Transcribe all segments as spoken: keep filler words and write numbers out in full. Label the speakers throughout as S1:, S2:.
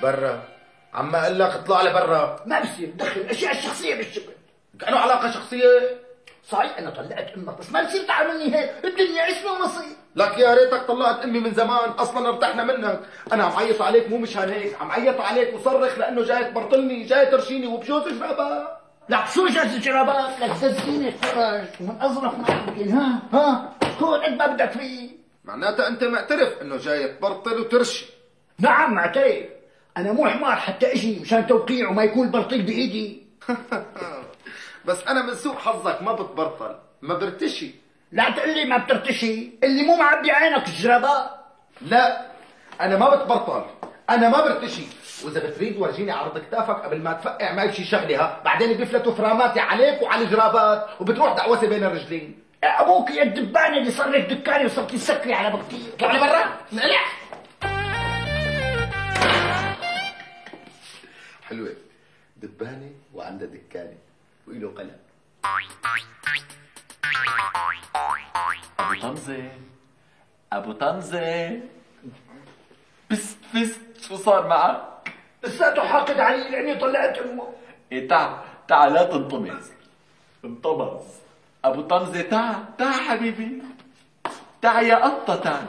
S1: برا. عم اقول لك اطلع لي برا.
S2: ما بصير تدخل الاشياء الشخصيه بالشغل.
S1: كأنه علاقه شخصيه.
S2: صحيح انا طلعت امك بس ما بصير تعاملني هيك، الدنيا اسمه ونصيب.
S1: لك يا ريتك طلعت امي من زمان، اصلا ارتحنا منك. انا عم عيط عليك مو مشان هيك، عم عيط عليك وصرخ لانه جاي تبرطلني، جاي ترشيني وبجوز جرابات.
S2: لك شو جاز جرابات؟ لك تزيين الفرج ومن اظرف ما يمكن. ها ها كون قد ما بدك فيه.
S1: معناتها انت معترف انه جاي تبرطل وترشي؟
S2: نعم معترف. انا مو حمار حتى اجي مشان توقيع وما يكون البرطيل بايدي.
S1: بس انا من سوء حظك ما بتبرطل، ما برتشي.
S2: لا تقول لي ما بترتشي، اللي مو معبي عينك الجرابات.
S1: لا انا ما بتبرطل، انا ما برتشي. واذا بتريد ورجيني عرض كتافك قبل ما تفقع معي شي شغله، ها بعدين بيفلتوا فراماتي عليك وعلى الجرابات وبتروح دعوسه بين الرجلين.
S2: ابوك يا الدبانه اللي صار لك دكاني وصرت تسكري على بطيء.
S1: اطلع لي برا انقلع. حلوه دبانه وعندها دكانه وإله قلم.
S3: ابو طمزه ابو طمزه، بست بست شو صار معك؟
S2: لساته حاقد علي لاني طلعت امه.
S3: إيه تعال تعال لا تنطمز. انطمز ابو طمزه، تعال تعال حبيبي، تعال يا قطه تعال.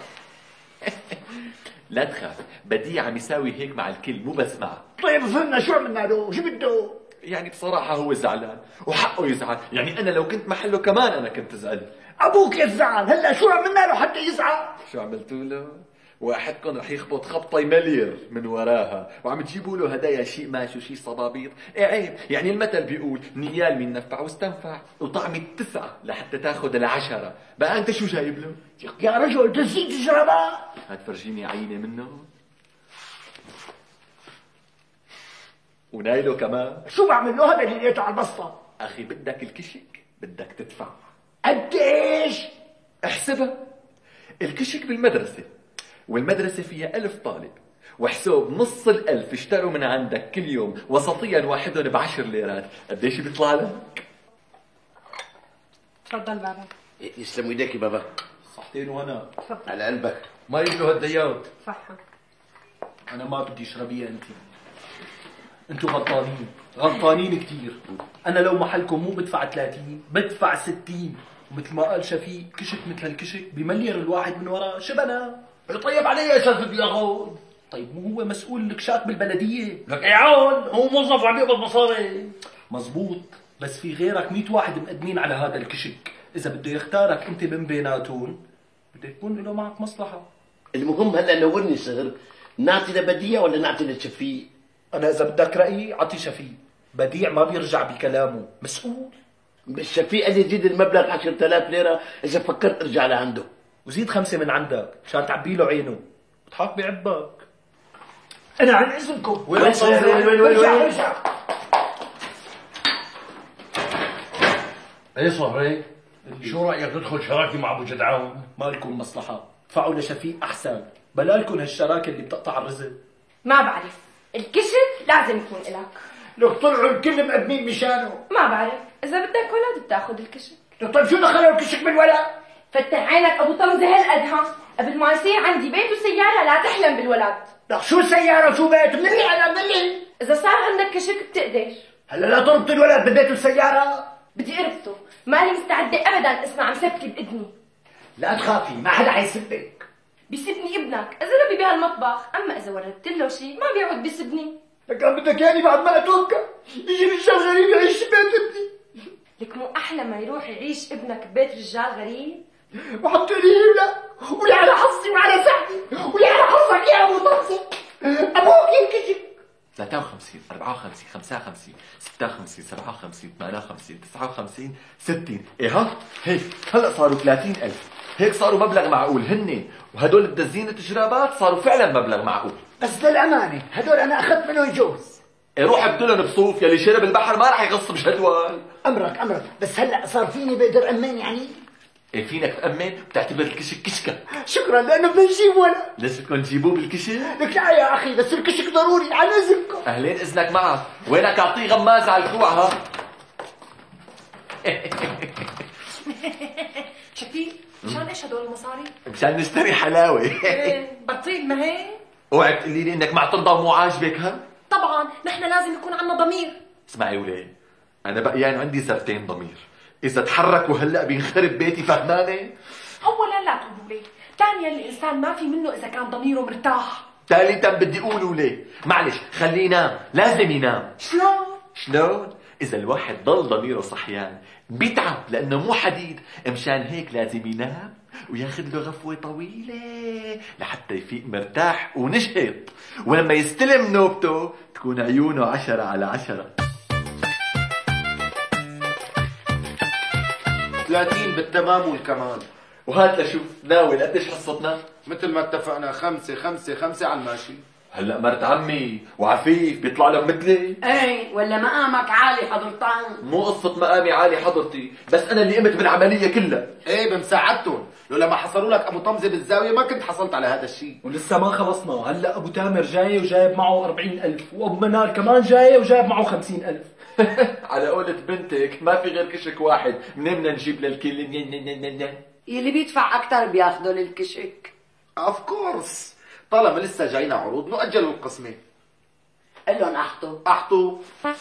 S3: لا تخاف، بديع عم يساوي هيك مع الكل مو بس معك.
S2: طيب فهمنا شو عملنا له؟ شو بده؟
S3: يعني بصراحة هو زعلان وحقه يزعل، يعني أنا لو كنت محله كمان أنا كنت زعلان.
S2: أبوك يزعل، هلا شو عملنا له حتى يزعل؟
S3: شو عملتوا له؟ واحدكم رح يخبط خبطة يملير من وراها، وعم تجيبوا له هدايا شيء ماشي وشيء صبابيط. إيه عيب، يعني المثل بيقول نيال مين نفع واستنفع، وطعم التسعة لحتى تاخذ العشرة، بقى أنت شو جايب له؟
S2: يا رجل تزيد الجرابات.
S3: هات فرجيني عينة منه. ونايله كمان.
S2: شو بعمل له؟ هذا اللي لقيته على البسطة.
S3: أخي بدك الكشك بدك تدفع.
S2: قديش؟
S3: احسبها. الكشك بالمدرسة، والمدرسة فيها ألف طالب، وحساب نص الألف اشتروا من عندك كل يوم وسطيا واحدهم بعشر ليرات، قديش بيطلع لك؟
S4: تفضل بابا.
S5: يسلم ايديك بابا.
S3: صحتين وانا.
S4: تفضل.
S5: على قلبك.
S3: ما يجلو هالديات.
S4: صحة.
S3: أنا ما بدي اشربيها أنت. أنتوا غلطانين، غلطانين كثير. أنا لو محلكم مو بدفع ثلاثين، بدفع ستين. ومثل ما قال شفيق، كشك مثل الكشك بملير الواحد من وراه، شبنا.
S2: طيب علي يا شاذ بياخذ.
S3: طيب مو هو مسؤول الكشاك بالبلدية؟
S2: لك اعون، هو موظف عم يقبض مصاري.
S3: مزبوط، بس في غيرك مئة واحد مقدمين على هذا الكشك، إذا بده يختارك أنت من بيناتهم بده يكون له معك مصلحة.
S5: المهم هلا نورني صهر، نعطي لبديع ولا نعطي لشفيق؟
S3: أنا إذا بدك رأيي عطي شفيق، بديع ما بيرجع بكلامه، مسؤول.
S5: بس شفيق قال لي زيد المبلغ عشرة آلاف ليرة إذا فكرت ارجع لعنده.
S3: وزيد خمسة من عندك مشان تعبي له عينه، بضحك بعبك.
S2: أنا عن إذنكم.
S5: وين وين وين وين وين
S2: ارجع ارجع.
S6: ايه صهري؟ شو رايك تدخل شراكه مع ابو جدعان؟
S3: ما لكم مصلحة، ادفعوا لشفيق أحسن، بلا لكم هالشراكة اللي بتقطع الرزق.
S4: ما بعرف، الكشك لازم يكون إلك.
S2: لك طلعوا الكل مقدمين مشانه.
S4: ما بعرف، إذا بدك ولد بتاخذ الكشك.
S2: لك طيب شو دخلوا الكشك بالولد؟
S4: فتح عينك أبو طمزة هالقد ها، قبل ما يصير عندي بيت وسيارة لا تحلم بالولد.
S2: لك شو سيارة وشو بيت؟ مني أنا مني.
S4: إذا صار عندك كشك بتقدر.
S2: هلا لا تربط الولد بالبيت والسيارة.
S4: بدي أربطه، مالي مستعدة أبدا أسمع مسبكة بإذني.
S2: لا تخافي ما حدا حيسبك.
S4: بيسبني ابنك إذا ربي بهالمطبخ، أما إذا وردت له شيء ما بيعود بيسبني.
S2: لك عم بدك يعني بعد ما أتوقع يجي رجال غريب يعيش ببيت ابني.
S4: لك مو أحلى ما يروح يعيش ابنك ببيت رجال غريب؟
S2: وحط لي لا ولي على حظي وعلى سعدي ولي على حظك يا أبو طمزة. أبوك ينكشف.
S3: ثلاثة وخمسين، أربعة وخمسين، خمسة وخمسين، ستة وخمسين، سبعة وخمسين، ثمانية وخمسين، تسعة وخمسين، ستين. إيه ها؟ هيك هلا صاروا ثلاثين ألف، هيك صاروا مبلغ معقول هن، وهدول الدزينة جرابات صاروا فعلا مبلغ معقول.
S2: بس للأمانة هدول أنا أخذت منهم جوز.
S3: إيه روح ابدلهم بصوف، يلي شرب البحر ما رح يغص بجدول.
S2: أمرك أمرك، بس هلا صار فيني بقدر أمن يعني؟
S3: إيه فينك تأمن بتعتبر الكشك كشكة.
S2: شكرا لأنه بدنا نجيب ولد.
S3: ليش بدكم تجيبوه بالكشك؟
S2: لك لا يا أخي بس الكشك ضروري على إذنكم.
S3: أهلين إذنك معك، وينك أعطيه غمازة على الكوع ها؟
S4: شفيق، مشان ايش هدول المصاري؟
S3: مشان نشتري حلاوة.
S4: بطيل ما هيك؟
S3: اوعك تقولي لي انك معترضه ومو عاجبك. ها
S4: طبعا نحن لازم يكون عنا ضمير.
S3: اسمعي وليه، انا بقيان عندي سرتين ضمير، اذا تحركوا هلا بينخرب بيتي، فهمانه؟
S4: اولا لا تقولوا ليه، ثانيا الانسان ما في منه اذا كان ضميره مرتاح.
S3: ثالثا بدي اقول وليه، معلش خليه ينام، لازم ينام.
S4: شلون؟
S3: شلون؟ اذا الواحد ضل ضميره صحيان بيتعب لانه مو حديد، مشان هيك لازم ينام وياخذ له غفوه طويله لحتى يفيق مرتاح ونشط، ولما يستلم نوبته تكون عيونه عشرة على عشرة.
S1: ثلاثين بالتمام والكمال.
S3: وهات لشوف ناول قديش حصتنا؟
S1: مثل ما اتفقنا، خمسة خمسة خمسة على الماشي.
S3: هلا مرت عمي وعفيف بيطلع لهم مثلي.
S7: ايه ولا مقامك عالي حضرتان؟
S3: مو قصة مقامي عالي حضرتي، بس أنا اللي قمت بالعملية كلها.
S1: ايه بمساعدتهم، لولا ما حصلوا لك ابو طمزة بالزاوية ما كنت حصلت على هذا الشيء.
S2: ولسه ما خلصنا، هلا ابو تامر جاي وجايب معه أربعين ألف، وابو منار كمان جاي وجايب معه خمسين ألف.
S3: على قولة بنتك ما في غير كشك واحد، منين بدنا نجيب للكل؟
S7: يلي بيدفع اكثر بياخذوا للكشك.
S1: اوف كورس، طالما لسه جاينا عروض نؤجل القسمة.
S7: قل لهم احطوا
S1: احطوا.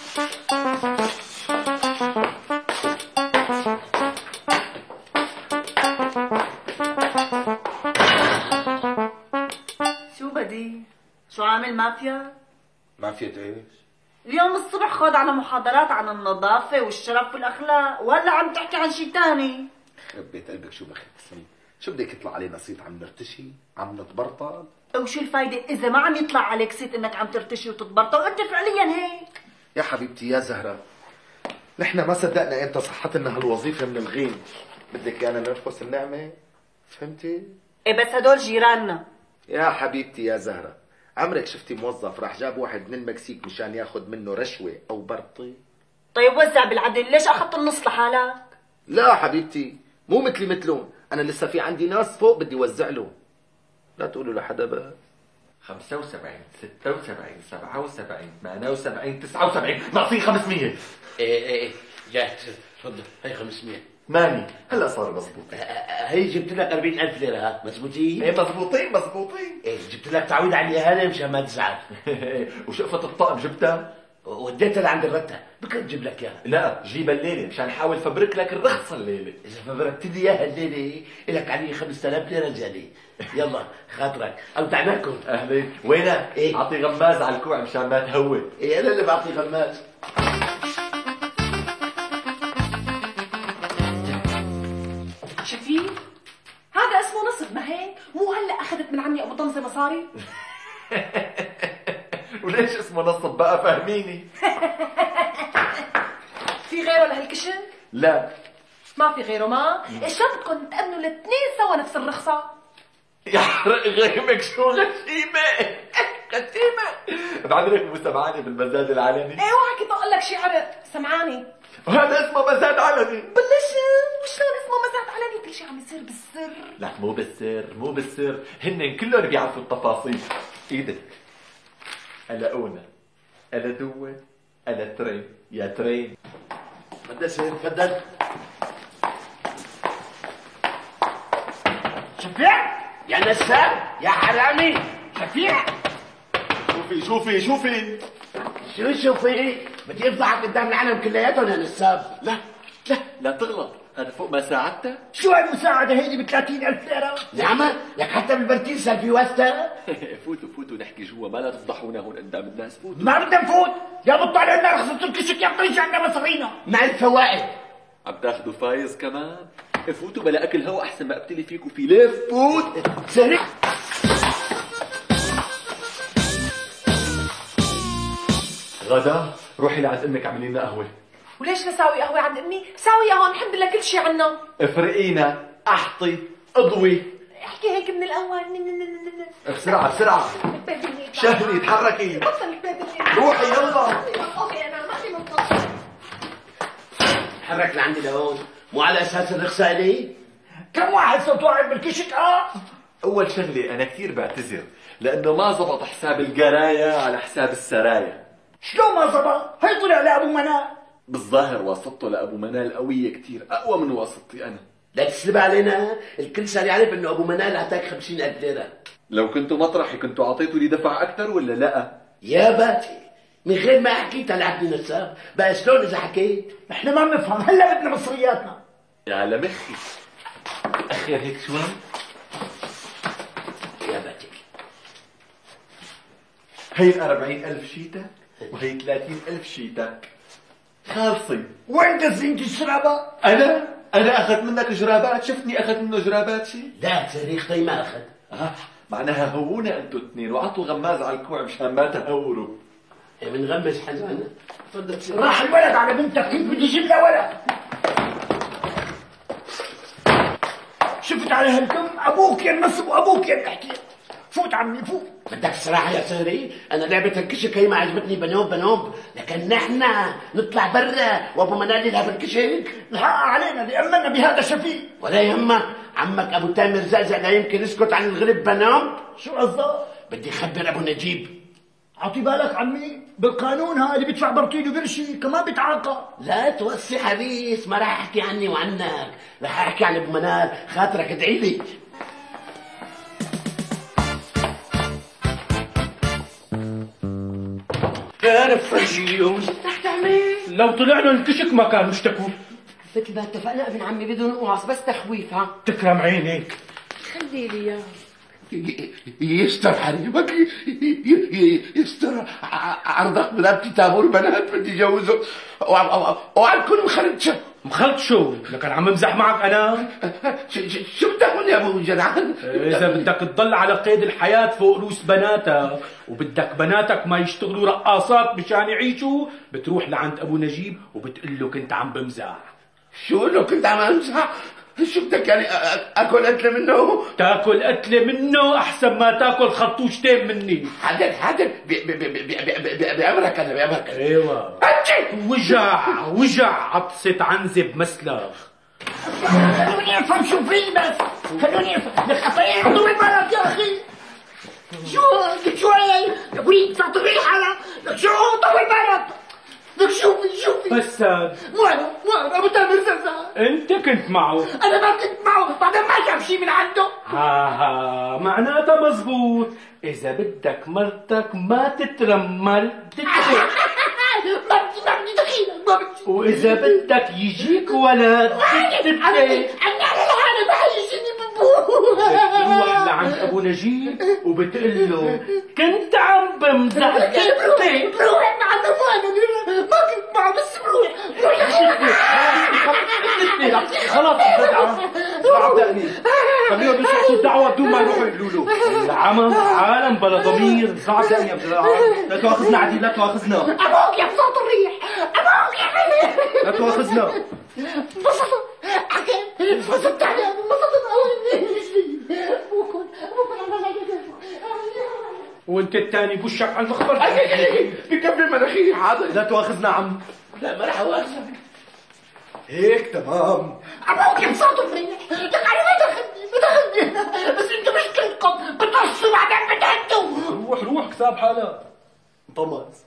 S7: شو بدي؟ شو عامل مافيا؟
S1: مافيا ايش؟
S7: اليوم الصبح خد على محاضرات عن النظافة والشرف والأخلاق، وهلا عم تحكي عن شي تاني.
S1: خرب بيت قلبك، شو بخيت اسمي؟ شو بدك يطلع علينا صيت عم نرتشي؟ عم نتبرطل؟
S7: وشو الفايدة إذا ما عم يطلع عليك صيت إنك عم ترتشي وتتبرطل وأنت فعليا هيك؟
S1: يا حبيبتي يا زهرة، نحن ما صدقنا امتى صحت لنا هالوظيفة من الغين، بدك انا نرفس النعمة؟ فهمتي؟
S7: إيه بس هدول جيراننا.
S1: يا حبيبتي يا زهرة، عمرك شفتي موظف راح جاب واحد من المكسيك مشان ياخد منه رشوة او برطي؟
S7: طيب وزع بالعدل، ليش أخذت النص لحالك؟
S1: لا حبيبتي، مو مثلي مثلهم، انا لسه في عندي ناس فوق بدي وزع لهم. لا تقولوا لحدا بقى.
S3: خمسة وسبعين، ستة وسبعين، سبعة وسبعين، ثمانية وسبعين، تسعة وسبعين، ناقصين خمسمية.
S5: ايه ايه جاهز، تفضل هي خمسمية.
S3: ماني هلا صار مزبوط.
S5: هي جبت لك أربعين ألف ليرة، ها مزبوطين؟
S3: ايه مزبوطين مزبوطين.
S5: ايه جبت لك تعويض على الإهانة مشان ما تزعل.
S3: وشقفة الطقم جبتها؟
S5: وديتها لعند الرتة، بكره تجيب لك اياها.
S3: لا جيبها الليلة مشان حاول فبرك لك الرخصة الليلة.
S5: إذا فبركت لي اياها الليلة إلك علي خمسة آلاف ليرة زيادة. يلا خاطرك، أودعناكم.
S3: أهلين، وينك؟
S5: إيه؟
S3: أعطي غماز على الكوع مشان ما تهوي.
S5: إيه أنا اللي بعطي غماز.
S4: شفيق هذا اسمه نصب، ما هيك؟ مو هلا اخذت من عمي ابو طمزه مصاري؟
S3: وليش اسمه نصب بقى؟ فهميني.
S4: في غيره لهالكشك؟
S3: لا
S4: ما في غيره. ما شو بدكم تأمنوا الاثنين سوا نفس الرخصة؟
S3: يحرق غيمك، شو غشيمة غشيمة. بعملك مستمعاني بالمزاد العلني.
S4: ايه اوعى كنت اقول لك شي عرق سمعاني.
S3: وهذا اسمه مزاد علني.
S4: بلش وشلون اسمه مزاد علني؟ كل شي عم يصير بالسر.
S3: لا مو بالسر مو بالسر، هن كلهم بيعرفوا التفاصيل. ايدك ألا أونا ألا دوة ألا ترين يا ترين.
S5: بدي سير تفضل.
S2: شفيع
S5: يا نساب يا حرامي.
S2: شفيع
S3: شوفي شوفي شوفي.
S5: شو شوفي؟ بدي افضحك قدام العالم كلياتهم يا نساب.
S3: لا لا لا تغلط، هذا فوق ما ساعدته.
S2: شو هالمساعدة هيدي ب ثلاثين ألف ليرة؟
S5: نعمة لك حتى بالبرتين صار في واسطة.
S3: فوتوا فوتوا نحكي جوا، ما لا تفضحونا هون قدام الناس. فوتوا.
S2: ما بدنا نفوت، يا بطل لنا رخصة الكشك يا طيش عنا مصارينا.
S5: مع الفوائد.
S3: عم تاخذوا فايز كمان؟ فوتوا بلا اكل هوا احسن ما ابتلي فيكم في ليف. فوت
S5: سريع.
S3: غدا روحي لعند امك اعملي لنا قهوه.
S4: وليش نساوي قهوة عند امي؟ ساوية هون الحمد لله كل شي عنا.
S3: افرقينا، احطي، اضوي.
S4: احكي هيك من الاول.
S3: بسرعه بسرعه شهلي تحركي.
S4: بطل البيت.
S3: روحي يلا.
S4: اوكي انا ما في منطق.
S5: تحرك لعندي لهون، مو على اساس الرخصة الي؟
S2: كم واحد صوت واحد بالكشك؟ اه
S3: اول شغله انا كثير بعتذر لانه ما زبط حساب القرايه على حساب السرايا.
S2: شلون ما زبط؟ هي طلع لابو منال.
S3: بالظاهر واسطته لابو منال قويه كثير، اقوى من واسطتي انا.
S5: لا تسلب علينا، الكل صار يعرف انه ابو منال اعطاك خمسين ألف ليرة.
S3: لو كنتوا مطرحي كنتوا اعطيتوا لي دفع اكثر ولا لا؟
S5: يا باتي من غير ما حكيت طلعتني نساب، بقى شلون اذا حكيت؟
S2: احنا ما بنفهم، هلا بدنا مصرياتنا.
S3: يا على مخي. اخر هيك شوي.
S5: يا باتي
S3: هي أربعين ألف شيتك وهي ثلاثين ألف شيتك خالصي.
S2: وين دزينت الشرابة؟
S3: أنا؟ أنا أخذت منك جرابات؟ شفتني أخذت منه جرابات شي؟
S5: لا صريختي ما اخذ.
S3: آه معناها هوونا أنتوا الاثنين وعطوا غماز على الكوع مشان ما تهوروا.
S5: بنغمز حزانة. تفضل.
S2: راح الولد على بنتك، كيف بدي اجيب لها ولد؟ شفت على هالكم؟ ابوك يا النصب وابوك يا الحكي. فوت عمي فوت.
S5: بدك الصراحة يا سهري، أنا لعبة الكشك هي ما عجبتني بنوب بنوب، لكن نحن نطلع برا وأبو منال يلعب الكشك.
S2: الحق علينا لأمنا بهذا شفيق.
S5: ولا يهمك، عمك أبو تامر زقزق لا يمكن يسكت عن الغرب بنوب.
S2: شو قصدك؟
S5: بدي خبر أبو نجيب.
S2: عطي بالك عمي، بالقانون ها اللي بيدفع برطيل وبرشي كمان بيتعاقب.
S5: لا توسي حديث، ما راح أحكي عني وعنك، راح أحكي عن أبو منال، خاطرك ادعي لي.
S6: يا رفاجيون
S4: بدك تعمل؟
S6: لو طلعنا الكشك ما كانوا اشتكوا.
S4: مثل ما اتفقنا ابن عمي بدون قواص، بس تخويف. ها
S6: تكرم عينيك.
S4: خلي لي اياه.
S5: يستر حريمك، يستر عرضك بلابتي تامور بنات بدي جوزه، اوعى تكون مخرج.
S6: مخلط شو؟ لكن عم امزح معك انا؟
S5: شو بدك مني يا ابو جدعان؟
S6: اذا بدك تضل على قيد الحياة فوق رؤوس بناتك وبدك بناتك ما يشتغلوا رقاصات مشان يعيشوا، بتروح لعند ابو نجيب وبتقول له كنت عم بمزح.
S5: شو لو كنت عم امزح؟ شو بدك يعني اكل قتله منه؟
S6: تاكل قتله منه احسن ما تاكل خرطوشتين مني.
S5: حاضر حاضر، بامرك انا بامرك.
S6: ايوه وجع وجع عطست عنزه بمسلخ.
S2: خلوني افهم شو في بس، خلوني افهم. لك قطعين طول بالك يا اخي. شو لك شو هي؟ لك وليد تعطي ريحه. لك شو طول بالك. لك شوفي شوفي.
S6: بساد
S2: مو انا مو انا ابو تامر زرزان.
S6: انت كنت معه.
S2: انا ما كنت معه، بعدين ما جاب شيء من عنده.
S6: ها ها معناتها مزبوط. اذا بدك مرتك ما تترمل تترك.
S2: ما بدي ما بدي دخيلك ما بدي.
S6: واذا بدك يجيك ولد تترك.
S2: عني على الحالة ما حيجيني بابوه.
S6: بتروح لعند ابو نجيب وبتقول له كنت عم بمزح.
S2: بروح مع ابوه، ما كنت معه بس بروح بروح.
S6: خلاص صدقني خليهم يسقطوا الدعوه بدون ما يروحوا يقولوا له. العمى عالم بلا ضمير. صدقني يا ابن لا تواخذنا عديل، لا تواخذنا.
S2: ابوك يا بساط الريح، ابوك يا
S6: لا تواخذنا.
S2: انبسطت حكيت انبسطت عليه، انبسطت قوي. ابوكم ابوكم
S6: وانت الثاني بوشك على المخبر.
S5: بكفي مناخيري. حاضر
S6: لا تواخذنا عم.
S5: لا ما راح اواخذك.
S3: هيك تمام.
S2: ابوك يا بساط الريح. لك انا ما دخلني ما دخلني، بس انتوا مشكلتكم بتقصوا بعدين بتهدوا.
S6: روح روح كتاب حالك. طمس.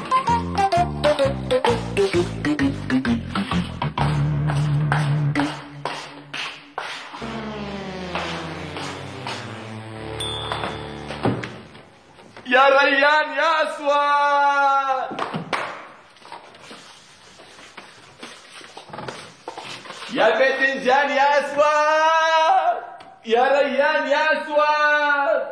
S3: يا ريان يا اسود، يا باذنجان يا اسود، يا ريان يا اسود.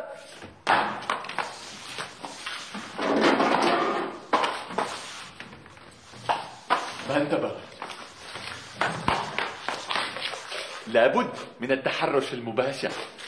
S3: ما انتبه. لابد من التحرش المباشر.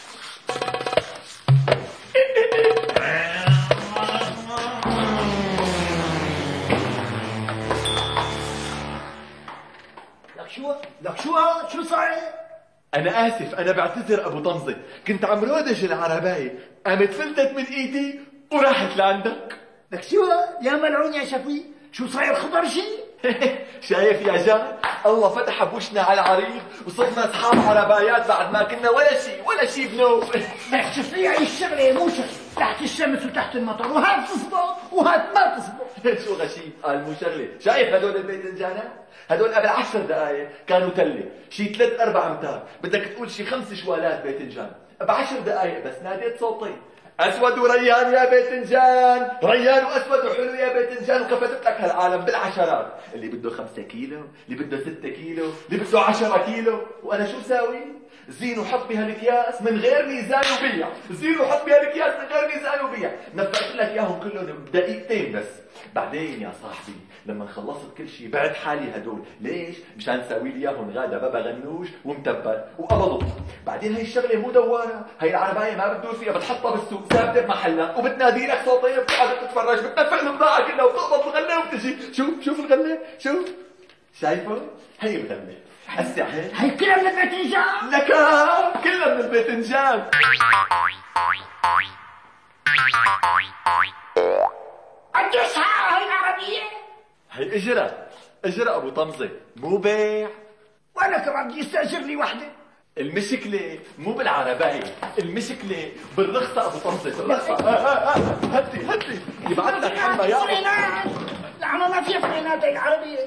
S2: لك شو لك شو شو صاير؟
S3: أنا آسف، أنا بعتذر أبو طمزة، كنت عم رودج العرباية، قامت فلتت من إيدي وراحت لعندك.
S2: لك شو يا ملعون يا شفيق؟ شو صاير خبر شيء؟
S3: شايف يا جان؟ الله فتح بوشنا على العريض وصرنا أصحاب عربايات بعد ما كنا ولا شيء ولا شيء بنوب.
S2: لك شفيق هي الشغلة مو شغلة، تحت الشمس وتحت المطر، وهات تصبح وهات ما تصبح.
S3: شو غشيم؟ قال مو شغلة، شايف هدول الباذنجانات؟ هدول قبل عشر دقايق كانوا تلة، شي ثلاث أربع أمتار، بدك تقول شي خمس شوالات باذنجان، بعشر دقايق بس ناديت صوتي، اسود وريان يا باذنجان، ريان واسود وحلو يا باذنجان، وكفتت لك هالعالم بالعشرات، اللي بده خمسة كيلو، اللي بده ستة كيلو، اللي بده عشرة كيلو، وانا شو ساوي؟ زين وحط بهالاكياس من غير ميزان وبيع، زين وحط بهالاكياس من غير ميزان وبيع، نفذت لك اياهم كلهم بدقيقتين بس. بعدين يا صاحبي لما خلصت كل شيء بعت حالي هدول، ليش؟ مشان ساوي لي اياهم غادا بابا غنوج ومتبل وقبضوا. بعدين هي الشغله مو دواره، هي العربايه ما بتدور فيها، بتحطها بالسوق ثابته بمحلها وبتنادي لك صوتين، بتقعد تتفرج، بتنفق البضاعه كلها وبتقبض الغله وبتجي. شوف شوف الغله، شوف شايفه؟ هي الغله هسه هي
S2: هي كلها من الباذنجان.
S3: لك كلها من الباذنجان.
S2: قديش حقها هي العربيه؟
S3: هي اجرة اجرة ابو طمزة، مو بيع.
S2: وانا كمان بدي استاجر لي وحده.
S3: المشكلة مو بالعرباية، المشكلة بالرخصة ابو طمزة، بالرخصة. هدي هدي يبعت لك حمى يا ابو
S2: فرينات. لعنة ما فيها فرينات هي العربيه.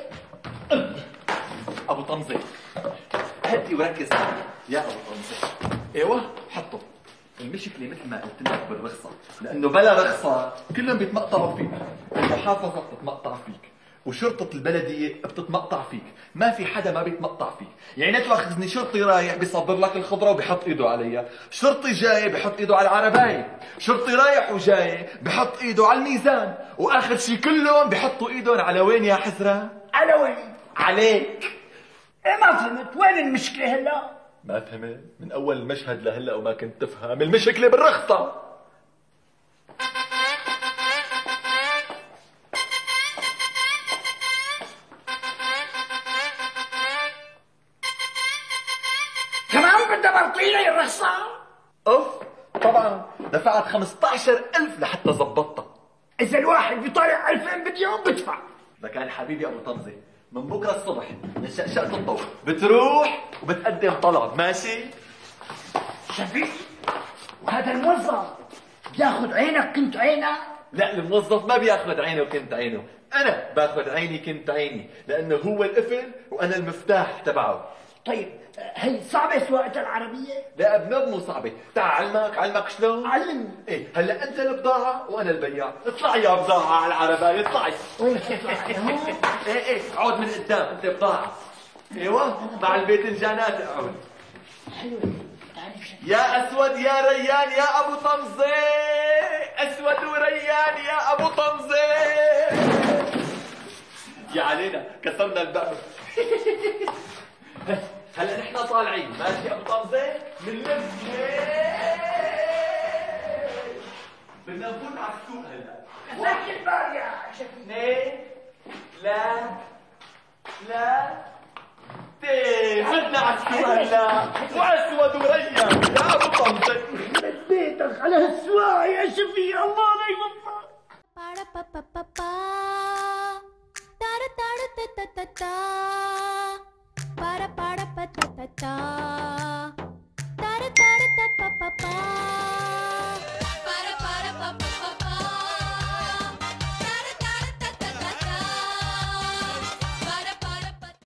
S3: ابو طمزة هدي وركز معي يا ابو طمزة. ايوه حطه. المشكلة مثل ما قلت لك بالرخصة، لأنه بلا رخصة كلهم بيتمقطعوا فيك، المحافظة بتتمقطع فيك، وشرطة البلدية بتتمقطع فيك، ما في حدا ما بيتمقطع فيك، يعني لا تواخذني شرطي رايح بيصبر لك الخضرة وبيحط ايده عليها، شرطي جاي بيحط ايده على العرباية، شرطي رايح وجاي بيحط ايده على الميزان، وآخر شي كلهم بيحطوا ايدهم على وين يا حزرة؟
S2: على وين؟
S3: عليك.
S2: ايه ما فهمت، وين المشكلة هلا؟
S3: ما فهمت؟ من أول المشهد لهلا وما كنت تفهم، المشكلة بالرخصة.
S2: كمان بدها برطيلة الرخصة؟
S3: أوف طبعا دفعت خمسة عشر ألف لحتى زبطتها.
S2: إذا الواحد بيطالع ألفين باليوم بدفع.
S3: لكان حبيبي أبو طمزة من بكرة الصبح من شقشقة الضوء بتروح وبتقدم طلب، ماشي؟
S2: شفيق، وهذا الموظف بياخذ عينك كنت عينك؟
S3: لا الموظف ما بياخذ عينه وكنت عينه، أنا باخذ عيني كنت عيني، لأنه هو القفل وأنا المفتاح تبعه.
S2: طيب هي صعبة سواقة العربية؟
S3: لا ابنب مو صعبة، تعال علمك علمك شلون؟
S2: علمني.
S3: ايه هلا انت البضاعة وانا البياع، اطلعي يا بضاعة على العرباية اطلعي.
S2: وين كيف هون؟
S3: ايه ايه عود من قدام انت بضاعة. ايوه مع الباذنجانات اقعد.
S2: حلو تعرف شو؟
S3: يا اسود يا ريان يا ابو طمزة، اسود وريان يا ابو طمزة. يا علينا كسرنا الباب. هلا نحن طالعين ماشي يا ابو طمزة، بنلف بدنا نفوت على السوق هلا.
S2: كسرت الباب يا شفيق.
S3: اثنين لا لا تي بدنا على السوق هلا، واسود وريان يا ابو طمزة.
S2: بيتك على هالسواق يا شفيق، الله لا يوفقك.
S8: Para pa pa pa pa